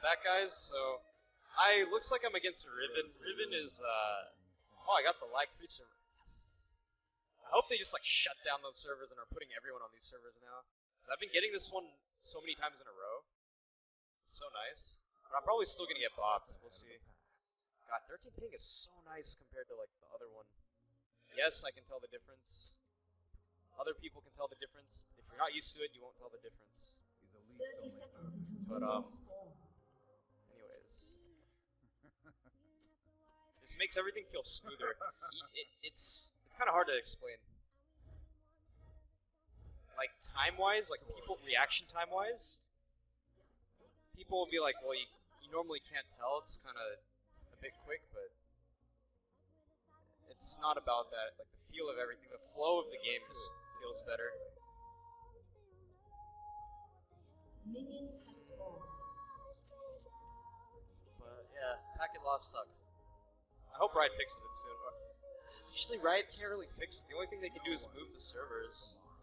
back, guys. So, looks like I'm against Riven. Riven is, oh, I got the lag free server. I hope they just like shut down those servers and are putting everyone on these servers now. Cause I've been getting this one so many times in a row. It's so nice. But I'm probably still gonna get bopped. We'll see. God, 13 ping is so nice compared to like the other one. Yes, I can tell the difference. Other people can tell the difference. If you're not used to it, you won't tell the difference. But anyways, this makes everything feel smoother. It's kind of hard to explain. Like time-wise, like people reaction time-wise, people will be like, well, you normally can't tell. It's kind of a bit quick, but it's not about that. Like the feel of everything, the flow of the game just feels better. Minions have spawned. But yeah, packet loss sucks. I hope Riot fixes it soon. Usually Riot can't really fix it. The only thing they can do is move the servers.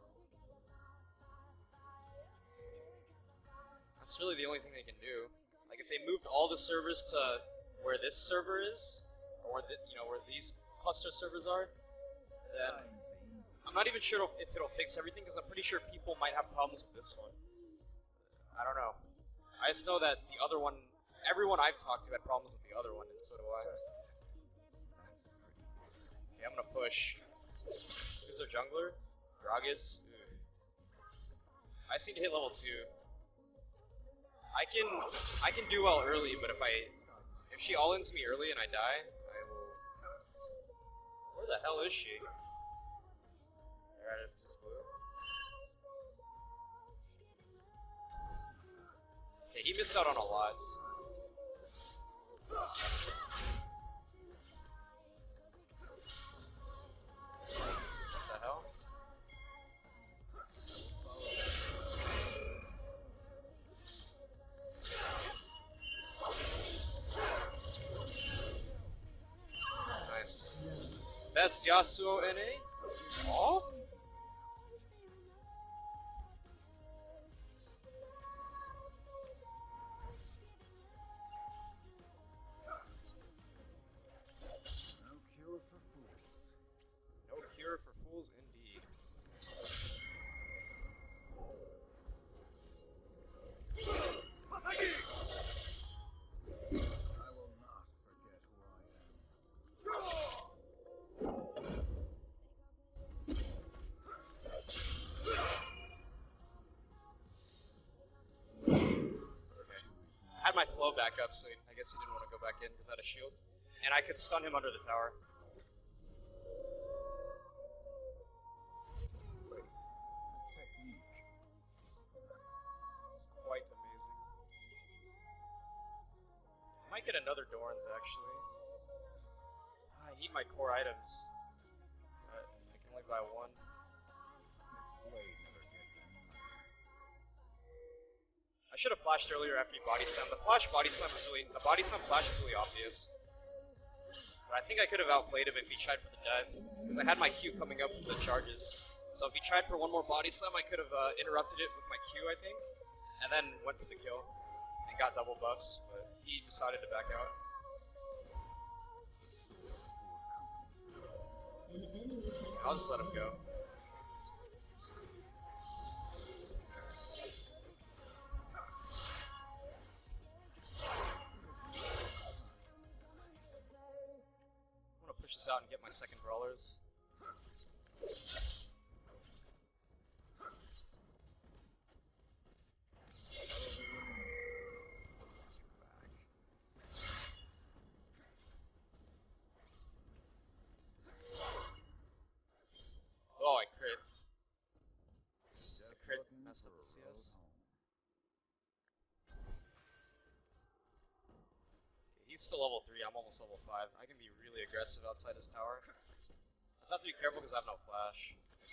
That's really the only thing they can do. Like if they moved all the servers to where this server is, or where where these cluster servers are, then I'm not even sure if it'll fix everything, because I'm pretty sure people might have problems with this one. I don't know. I just know that the other one, everyone I've talked to had problems with the other one, and so do I. Okay, I'm gonna push. Who's their jungler? Gragas? I just need to hit level 2. I can do well early, but if she all-ins me early and I die, I will... Where the hell is she? Alright, it just blew. Okay, he missed out on a lot. What the hell? Nice. Best Yasou NA? Oh? No cure for fools indeed. I will not forget who I I had my flow back up, so I guess he didn't want to go back in because I had a shield. And I could stun him under the tower. Quite amazing. I might get another Dorans, actually. I need my core items. I can only buy one. I should have flashed earlier after you body slam. The body slam flash is really obvious. But I think I could have outplayed him if he tried for the dive, because I had my Q coming up with the charges. So if he tried for one more body slam, I could have interrupted it with my Q, I think, and then went for the kill and got double buffs. But he decided to back out. I'll just let him go. Push this out and get my second brawlers. Oh, I crit. The crit messed up the CS. He's still level 3, I'm almost level 5. I can be really aggressive outside his tower. I just have to be careful because I have no flash.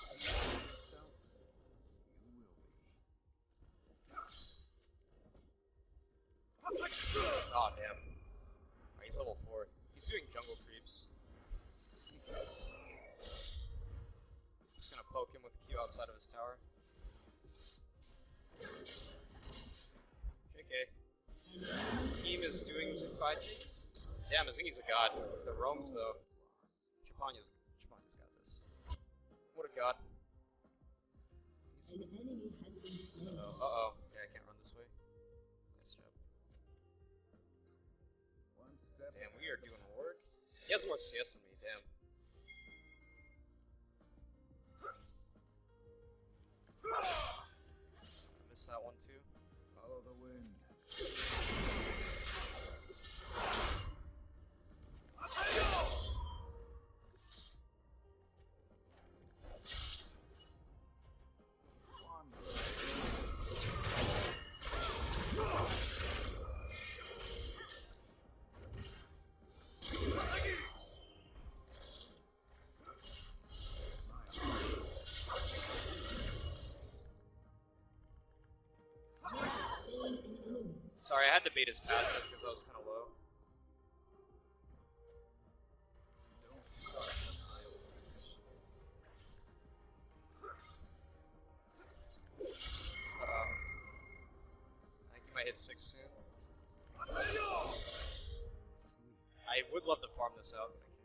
Oh damn. Oh, he's level 4. He's doing jungle creeps. Just gonna poke him with the Q outside of his tower. JK. Team is doing some fighting. Damn, Zingy's a god. The roams though. Chapanya's got this. What a god. An enemy has been slain. Uh-oh. Okay, I can't run this way. Nice job. Damn, we are doing work. He has more CS than me, damn. I missed that one too. Follow the wind. Sorry, I had to bait his passive because I was kind of low. I think he might hit 6 soon. I would love to farm this out, but I can't.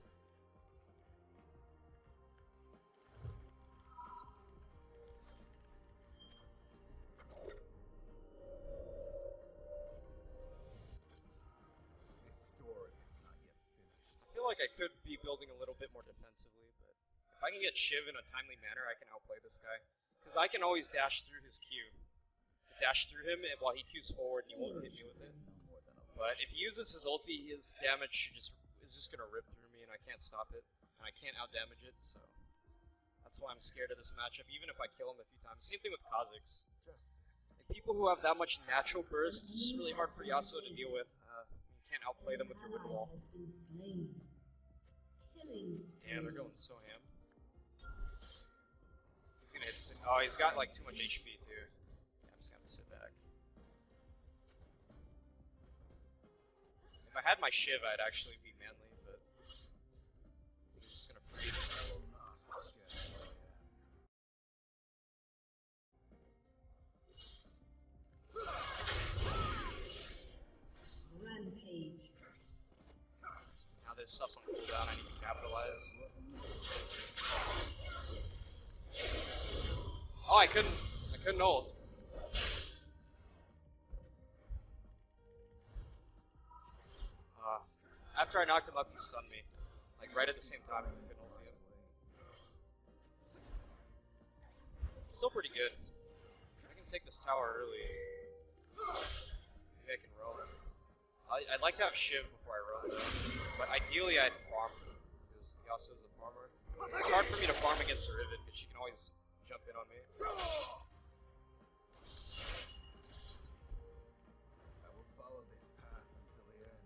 I feel like I could be building a little bit more defensively, but if I can get Shiv in a timely manner, I can outplay this guy. Because I can always dash through his Q. To dash through him while he Qs forward and he won't hit me with it. But if he uses his ulti, his damage is just going to rip through me and I can't stop it. And I can't outdamage it, so that's why I'm scared of this matchup, even if I kill him a few times. Same thing with Kha'Zix. Like, people who have that much natural burst, it's just really hard for Yasou to deal with. You can't outplay them with your wind wall. Damn, they're going so ham. He's gonna hit. Oh, he's got like too much HP too. Yeah, I'm just gonna have to sit back. If I had my Shiv, I'd actually be manly, but he's just gonna freeze. Rampage. Now this stuff's on cooldown, I need to capitalize. Oh, I couldn't ult. After I knocked him up, he stunned me. Like right at the same time, I couldn't ult him. Still pretty good. I can take this tower early. Maybe I can roam. I'd like to have Shiv before I roam though. But ideally I'd farm, because Yasou is a farmer. It's hard for me to farm against a Riven, because she can always jump in on me. I will follow this path until the end.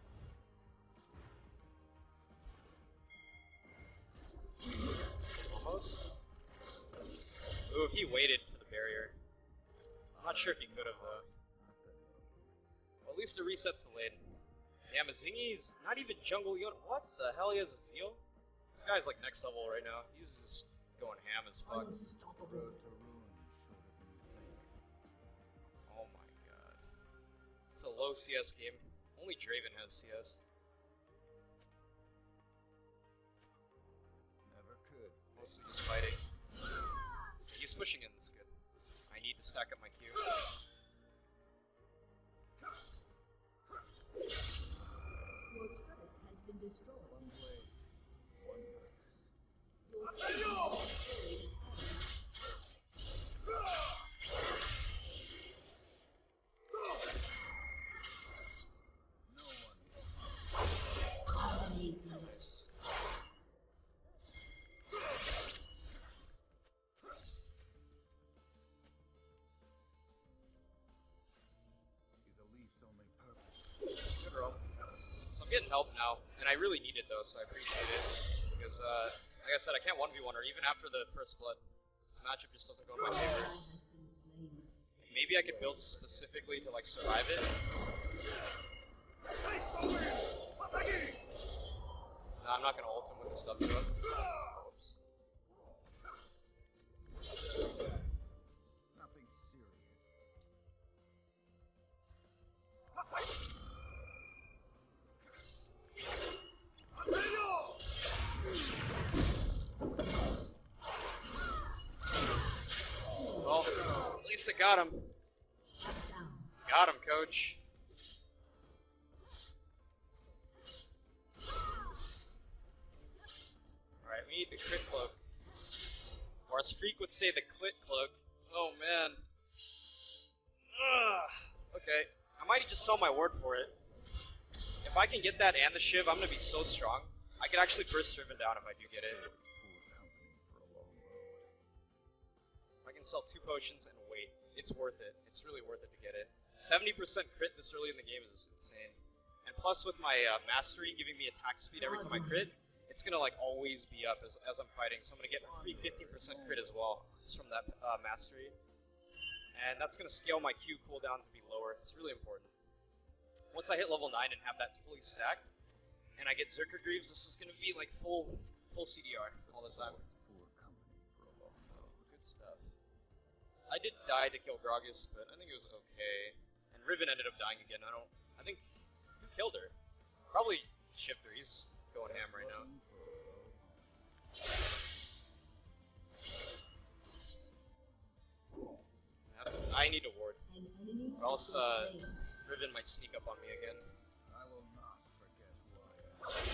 Almost. Ooh, if he waited for the barrier. I'm not sure if he could have though. Well, at least it resets the lane. Damn, Zingy's not even jungle Yoda. What the hell? He has a Zeal? This guy's like next level right now. He's just going ham as fuck. Road to ruin shorter than you think. Oh my god. It's a low CS game. Only Draven has CS. Never could. Mostly just fighting. He's pushing in, this good. I need to stack up my Q. Your turret has been destroyed. One blade, one purpose. Your team has destroyed a turret. No one. Dominating. Nice. Is a leaf's only purpose. Good roll. So I'm getting help now, and I really need it though, so I appreciate it. Because, like I said, I can't 1v1 her even after the first blood. This matchup just doesn't go in my favor. Ally has been slain. Maybe I could build specifically to like survive it. No, I'm not gonna ult him with the stuff to him. Oops. Nothing serious. got him. Shut down. Got him, coach. Alright, we need the crit cloak. Or as Freak would say, the clit cloak. Oh man. Ugh. Okay, I might just sell my ward for it. If I can get that and the Shiv, I'm gonna be so strong. I could actually burst Riven down if I do get it. If I can sell 2 potions and wait, it's worth it. It's really worth it to get it. 70% crit this early in the game is insane. And plus with my mastery giving me attack speed every time I crit, it's gonna like always be up as I'm fighting. So I'm gonna get a free 15% crit as well, just from that mastery. And that's gonna scale my Q cooldown to be lower. It's really important. Once I hit level 9 and have that fully stacked, and I get Zerker Greaves, this is gonna be like full CDR all the time. So, good stuff. I did die to kill Gragas, but I think it was okay. And Riven ended up dying again. I think who killed her? Probably Shifter. He's going ham right now. I need a ward. An enemy Or else has been slain. Riven might sneak up on me again. I will not forget who I am.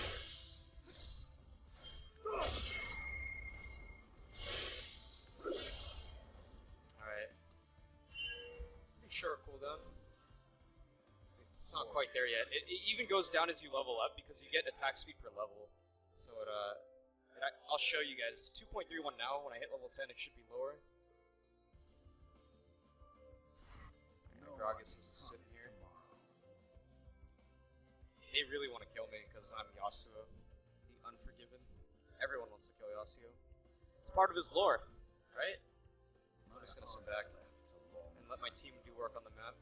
Alright. Pretty short cooldown. It's not quite there yet. It even goes down as you level up because you get attack speed per level. So I'll show you guys. It's 2.31 now. When I hit level 10, it should be lower. Gragas is sitting here. They really want to kill me because I'm Yasou, the Unforgiven. Everyone wants to kill Yasou. It's part of his lore, right? So I'm just gonna sit back and let my team do work on the map.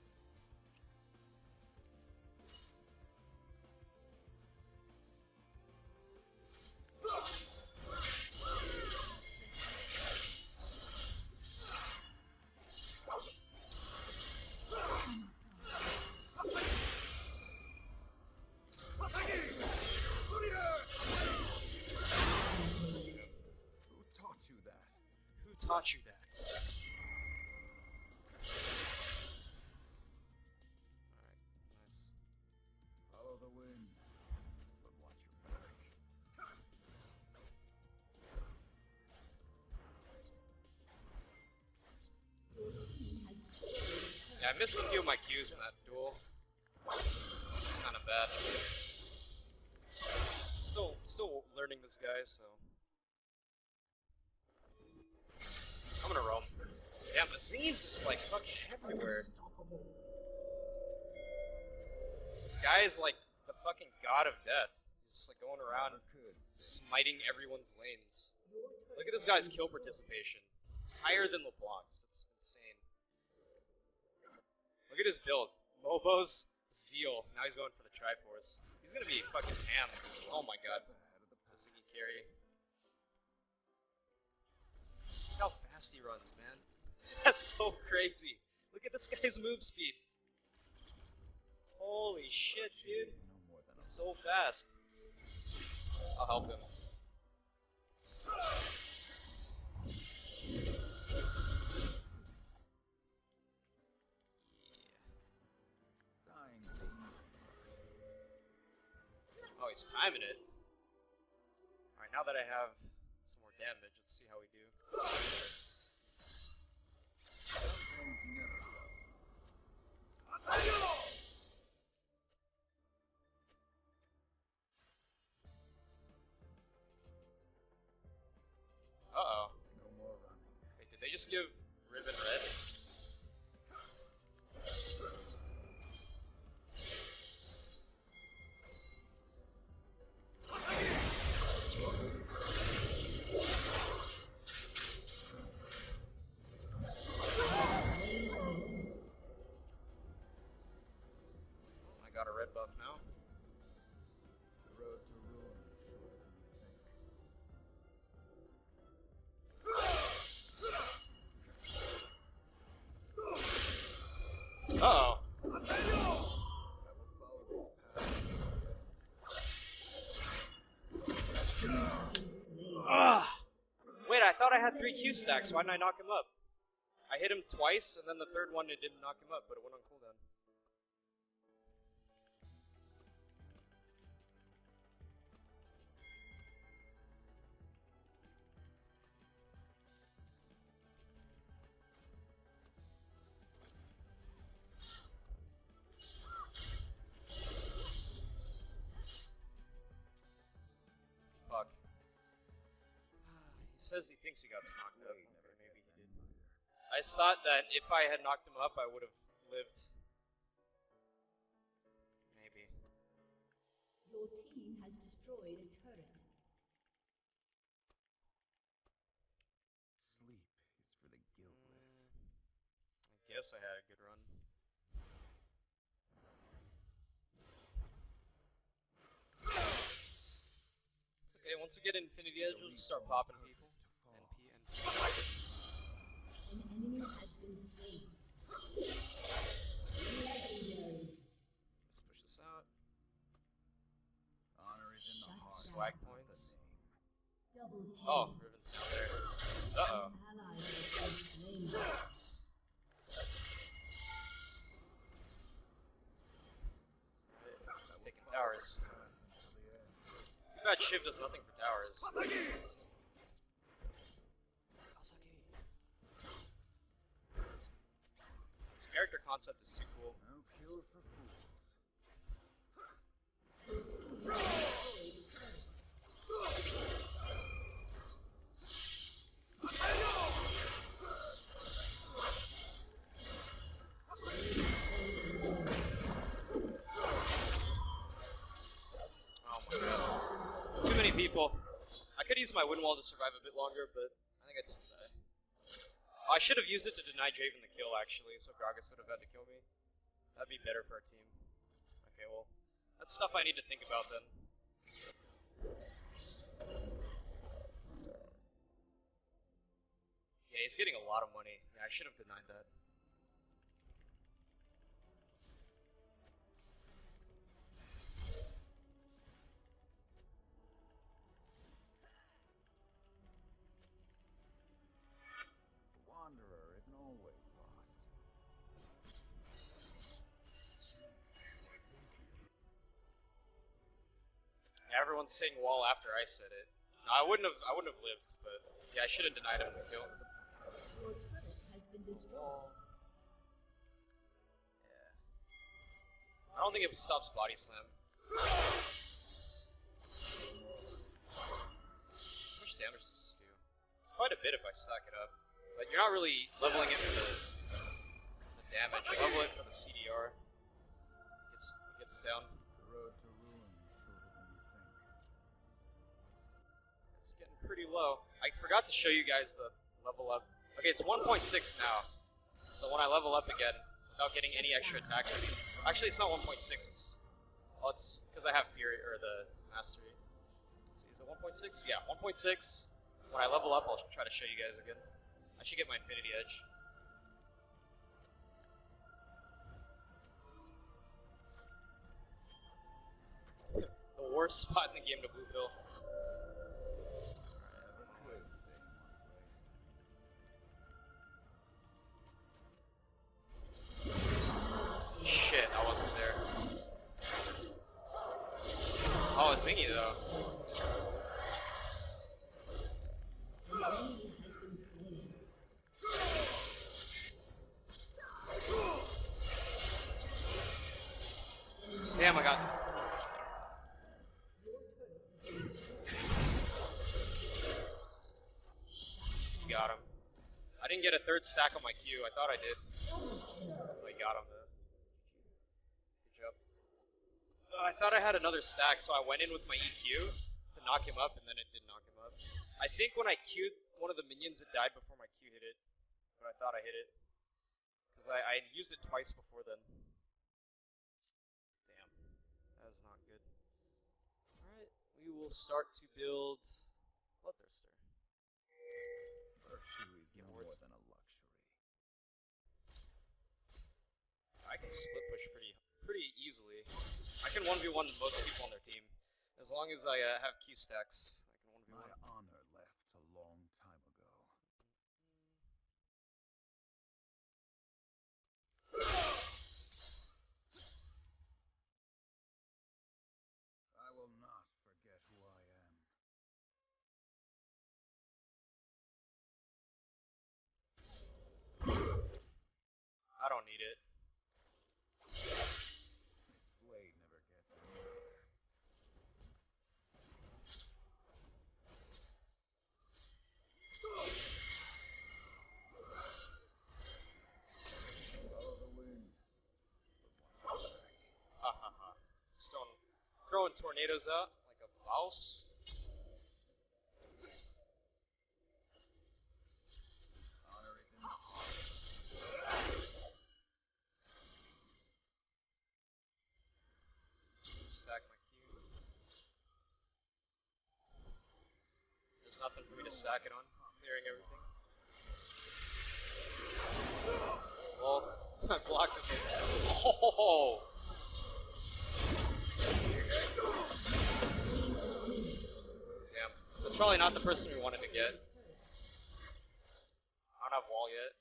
Taught you that. Alright, nice. Follow the wind, but watch your back. Your team has slain. Yeah, I missed a few of my Qs in that duel. It's kind of bad. Still learning this guy, so. I'm gonna roam. Damn, the Z's just like fucking everywhere. This guy is like the fucking god of death. He's just like going around smiting everyone's lanes. Look at this guy's kill participation. It's higher than LeBlanc's. It's insane. Look at his build. Mobo's Zeal. Now he's going for the Triforce. He's gonna be fucking ham. Oh my god. The Ziggy carry. Look how fast he runs, man. That's so crazy. Look at this guy's move speed. Holy shit, dude. He's so fast. I'll help him. Oh, he's timing it. Alright, now that I have some more damage, let's see how we do. Uh-oh. No more running. Wait, did they just give Riven red? I got a red buff now. The road to ruin is shorter than you think. Uh-oh. I will follow this path. Ugh. Wait, I thought I had 3 Q stacks. Why didn't I knock him up? I hit him twice, and then the third one it didn't knock him up, but it went on cooldown. Fuck. He says he thinks he got knocked up. Okay, maybe he did. I just thought that if I had knocked him up, I would have lived. Maybe. Your team has destroyed a turret. Sleep is for the guiltless. I guess I had a good run. It's okay, once we get Infinity Edge, we'll just start popping people. NP. An enemy has been slain. Legendary. Let's push this out. Honor is in the heart. Swag points. Double kill. Oh, Riven's down there. Uh-oh. An ally has been slain. Taking towers. Too bad Shiv does nothing for towers. This character concept is too cool. No cure for fools. Oh my god. Too many people. I could use my wind wall to survive a bit longer, but I think I'd still die. Oh, I should have used it to deny Draven the kill, actually, so Gragas would have had to kill me. That'd be better for our team. Okay, well, that's stuff I need to think about then. Yeah, he's getting a lot of money. Yeah, I should have denied that. The wanderer isn't always lost. Yeah, everyone's saying wall after I said it. No, I wouldn't have lived, but yeah, I should have denied him the kill. Your turret has been destroyed. Yeah. I don't think it stops body slam. How much damage does this do? It's quite a bit if I stack it up. But you're not really leveling it for the damage. You level it for the CDR. It gets down. The road to ruin is shorter than you think. It's getting pretty low. I forgot to show you guys the level up. Okay, it's 1.6 now. So when I level up again, without getting any extra attacks, actually it's not 1.6. Well, it's because I have Fury or the Mastery. Let's see, is it 1.6? Yeah, 1.6. When I level up, I'll try to show you guys again. I should get my Infinity Edge. The worst spot in the game to blue pill. Never quit staying in one place. Shit, I wasn't there. Oh, it's thingy though. An enemy has been slain. Damn, I got. Your turret has been destroyed. Got him. I didn't get a third stack on my Q. I thought I did. I got him though. Good job. I thought I had another stack, so I went in with my EQ to knock him up, and then it did knock him up. I think when I Q'd one of the minions, it died before my Q hit it. But I thought I hit it. Because I used it twice before then. Damn. That is not good. Alright, we will start to build Bloodthirster. Virtue is no more words. than a luxury. I can split push pretty easily. I can 1v1 most people on their team. As long as I have Q stacks, I can 1v1. My honor left a long time ago. I will not forget who I am. I don't need it. This blade never gets anywhere. Follow the wind. Ha ha ha. Stone throwing tornadoes out like a mouse. Honor is in the Stack my Q. There's nothing for me to stack it on. Clearing everything. Well, I blocked this one. Oh! Damn. That's probably not the person we wanted to get. I don't have wall yet.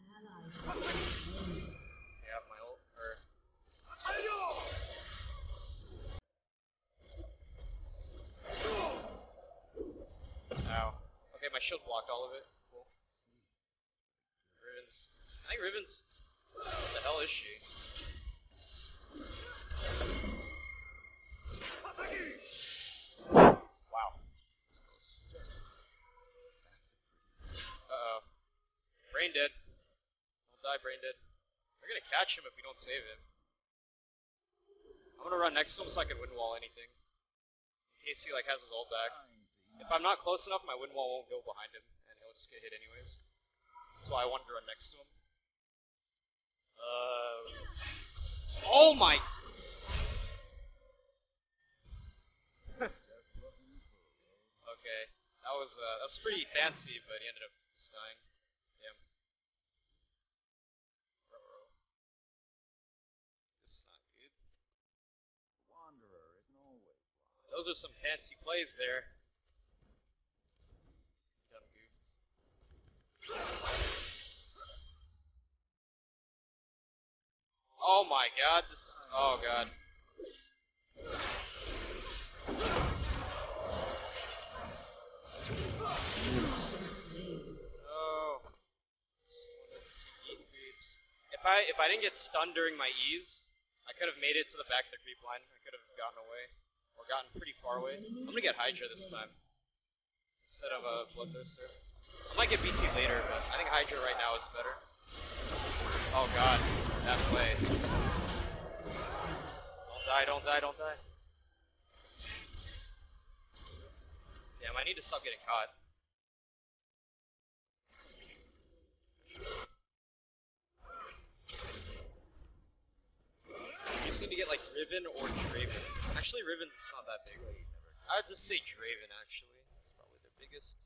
Yeah, my ult. Ow. Okay, my shield blocked all of it. Cool. Riven's. I think Riven's. What the hell is she? Wow. That's close. Uh-oh. Brain dead. Don't die, brain dead. We're gonna catch him if we don't save him. I'm gonna run next to him so I can win wall anything. In case he like has his ult back. If I'm not close enough, my win wall won't go behind him, and he'll just get hit anyways. That's why I wanted to run next to him. Oh my! Okay, that was pretty fancy, but he ended up just dying. Damn. This is not good. Wanderer isn't always lost. Those are some fancy plays there. Dumb goofs. Oh my god, this. Oh god. Oh. If I didn't get stunned during my E's, I could have made it to the back of the creep line. I could have gotten away. Or gotten pretty far away. I'm gonna get Hydra this time. Instead of a Bloodthirster. I might get BT later, but I think Hydra right now is better. Oh god. That play. Don't die, don't die, don't die. Damn, I need to stop getting caught. You just need to get like Riven or Draven. Actually, Riven's not that big. I would just say Draven, actually. It's probably their biggest.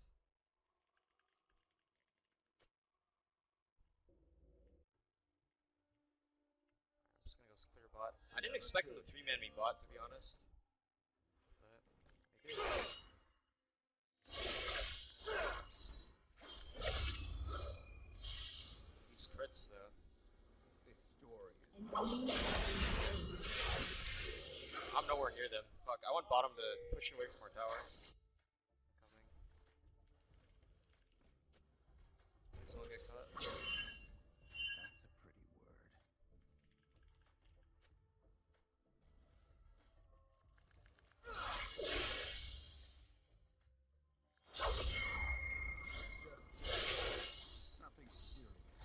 I'm just gonna go clear bot. I didn't expect them to 3-man me bot, to be honest. But they did. These crits, though. This story is I'm nowhere near them. Fuck, I want bottom to push away from our tower. Coming. Please don't get caught. that's a pretty word. Nothing serious.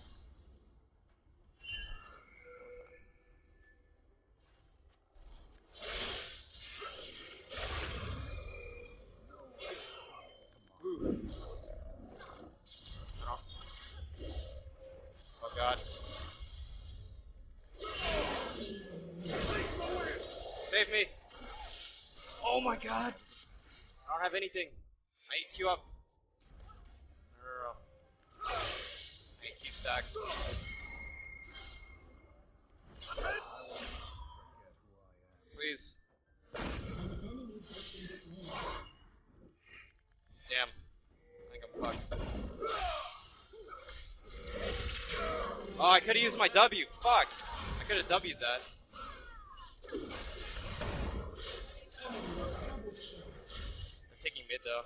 Ooh. Oh god. Save me! Oh my god! I don't have anything. I need Q up. No. I need Q stacks. Please. Damn. I think I'm fucked. Oh, I could have used my W. Fuck. I could have W'd that. They're taking mid though.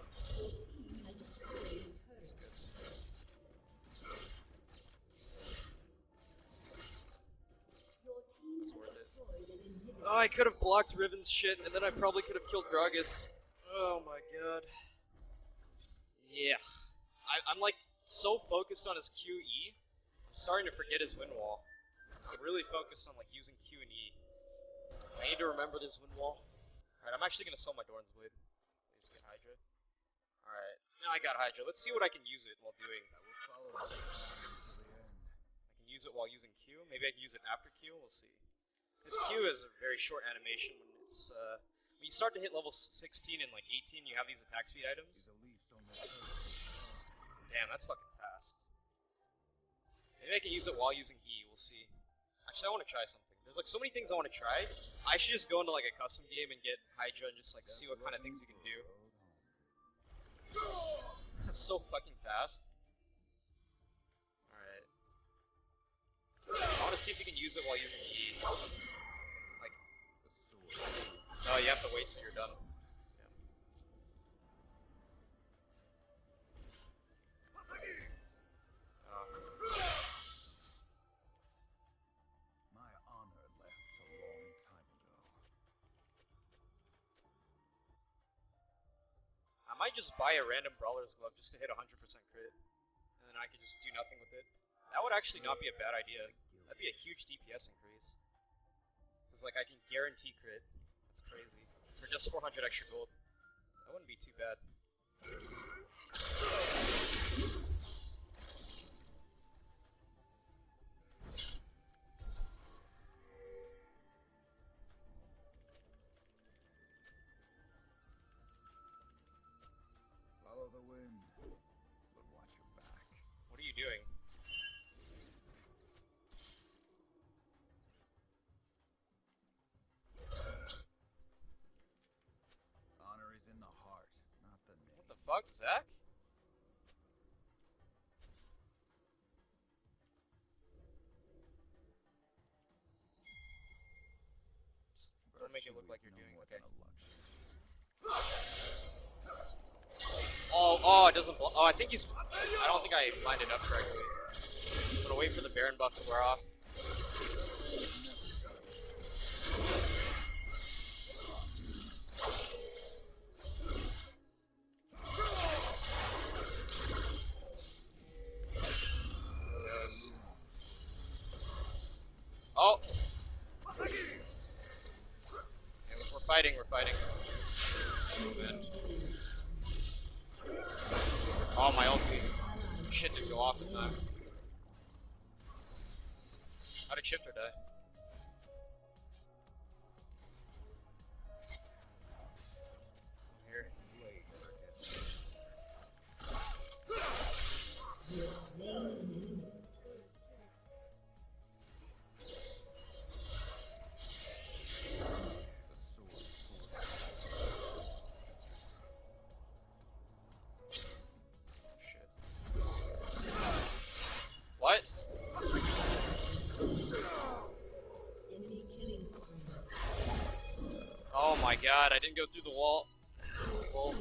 Oh, I could have blocked Riven's shit, and then I probably could have killed Gragas. Oh my god. Yeah. I'm like so focused on his QE, I'm starting to forget his win wall. I'm really focused on like using Q and E. I need to remember this win wall. Alright, I'm actually gonna sell my Dorn's Blade. Just get Hydra. Alright, now I got Hydra. Let's see what I can use it while doing. I will follow this path to the end. I can use it while using Q. Maybe I can use it after Q. We'll see. This Q is a very short animation when it's when you start to hit level 16 and like 18, you have these attack speed items. These elites only serve. Damn, that's fucking fast. Maybe I can use it while using E. We'll see. Actually, I want to try something. There's like so many things I want to try. I should just go into like a custom game and get Hydra and just like see what kind of things you can do. That's so fucking fast. Alright. I want to see if you can use it while using E. Like, no, you have to wait till you're done. My honor left a long time ago. I might just buy a random Brawler's Glove just to hit 100% crit, and then I could just do nothing with it. That would actually not be a bad idea. That'd be a huge DPS increase. Because, like, I can guarantee crit. That's crazy. For just 400 extra gold. That wouldn't be too bad. Follow the wind, but watch your back. What are you doing? Honor is in the heart, not the name. What the fuck, Zach? Just don't make it look like you're doing okay. Oh, it doesn't block. Oh, I think he's. I don't think I lined it up correctly. I'm gonna wait for the Baron buff to wear off. Oh! Yeah, we're fighting, we're fighting. Oh, man. Oh, my ulti. Shit didn't go off in time. How did Shifter die? Here. What? Oh my god, I didn't go through the wall. Well,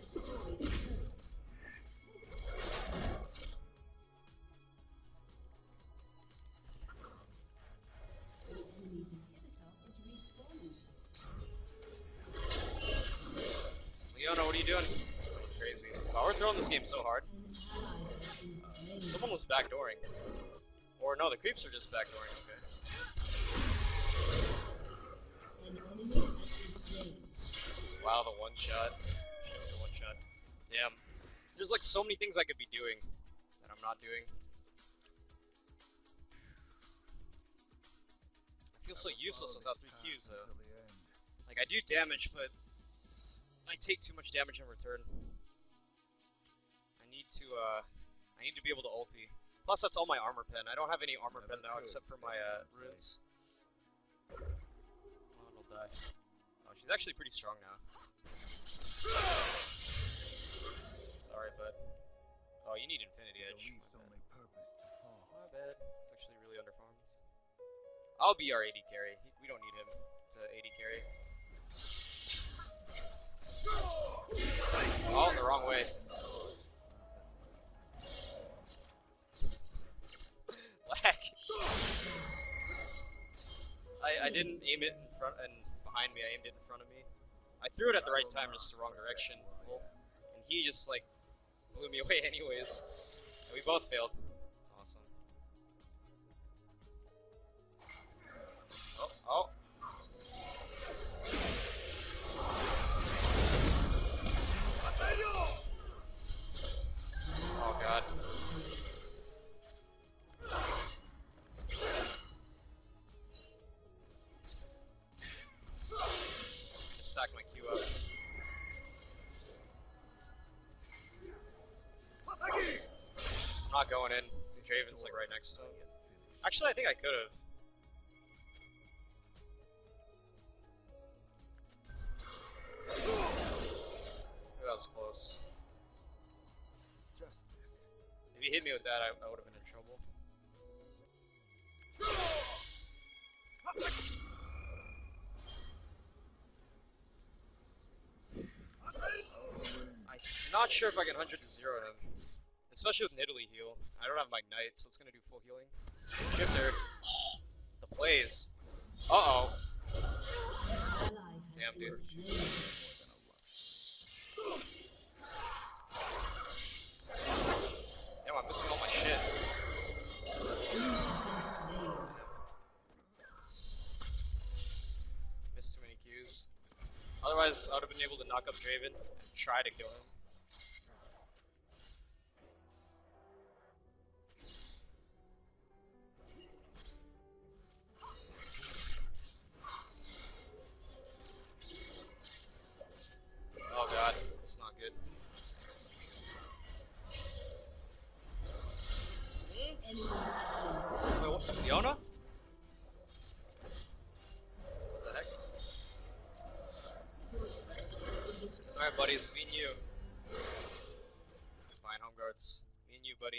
Leona, what are you doing? Crazy. Wow, we're throwing this game so hard. Someone was backdooring. Or no, the creeps are just backdooring, okay. Wow, the one shot. The one shot. Damn. There's like so many things I could be doing that I'm not doing. I feel so useless without 3 Qs though. Like I do damage, but I take too much damage in return. I need to be able to ulti. Plus that's all my armor pen. I don't have any armor pen now except for my runes. Oh, it'll die. Oh, she's actually pretty strong now. Sorry, bud. Oh, you need Infinity Edge. My bad. It's actually really underfunded. I'll be our AD carry. We don't need him to AD carry. Oh, the wrong way. Lag. I didn't aim it in front and behind me. I aimed it in front of me. I threw it at the right time, just the wrong direction. And he just like blew me away anyways. And we both failed. Awesome. Oh. Oh god. Just stacked my Q up. I'm not going in. Draven's like right next to him. Actually, I think I could have. That was close. Justice. If he hit me with that, I would have been in trouble. I'm not sure if I can 100 to 0 him. Especially with Nidalee heal. I don't have my Ignite, so it's gonna do full healing. Shifter. The plays. Uh-oh. Damn, dude. Damn, I'm missing all my shit. Missed too many Qs. Otherwise, I would have been able to knock up Draven and try to kill him. Oh god, it's not good. Wait, what? Leona? What the heck? Alright, buddies, me and you. Fine, home guards. Me and you, buddy.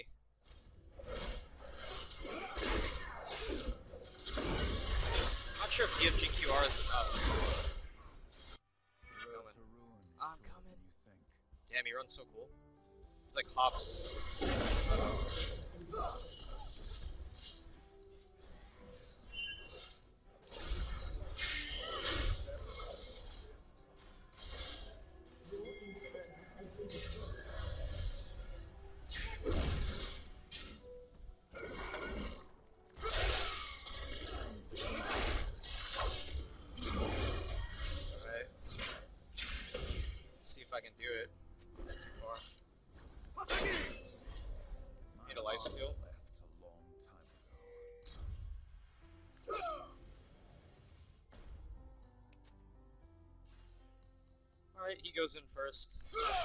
I'm not sure if DFGQR is enough. I'm coming. Damn, he runs so cool. He's like hops. I can do it. Not too far. Need a lifesteal. Alright, he goes in first.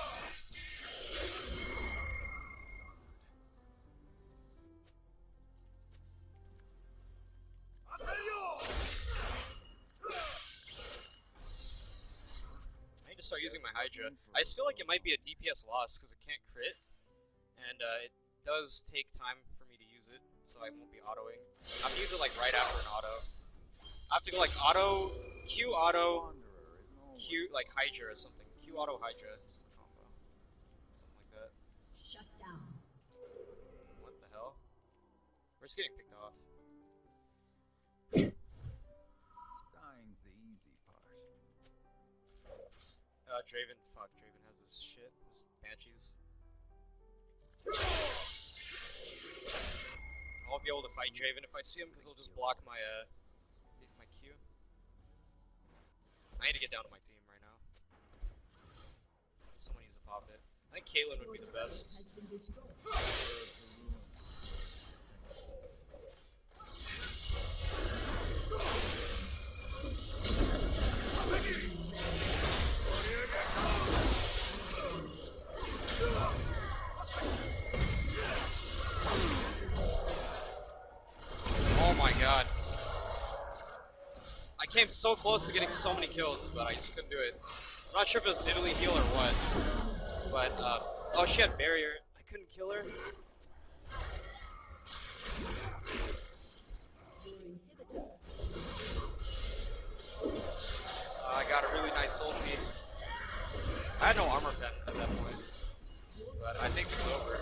Start using my Hydra. I just feel like it might be a DPS loss because it can't crit, and it does take time for me to use it, so I won't be autoing. I have to use it like right after an auto. I have to go like auto, Q auto, Q like Hydra or something. Q auto Hydra. It's the combo. Something like that. Shut down. What the hell? We're just getting picked off. Dying's the easy part. Draven. Fuck, Draven has this shit. This Banshees. I won't be able to fight Draven if I see him because he'll just block my my Q. I need to get down to my team right now. Someone needs to pop it. I think Caitlyn would be the best. Oh my god. I came so close to getting so many kills, but I just couldn't do it. I'm not sure if it was Nidalee heal or what. But, oh, she had barrier. I couldn't kill her. I got a really nice ulti. I had no armor pen at that point, but I think it's over.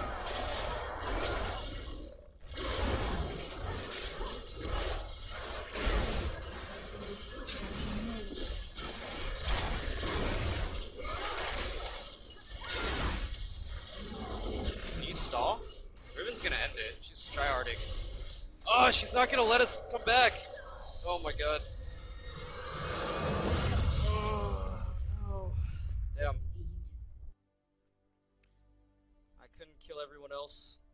Can you stall? Riven's gonna end it. She's tryharding. Oh, she's not gonna let us come back. Oh my god. Oh no. Damn. I couldn't kill everyone else.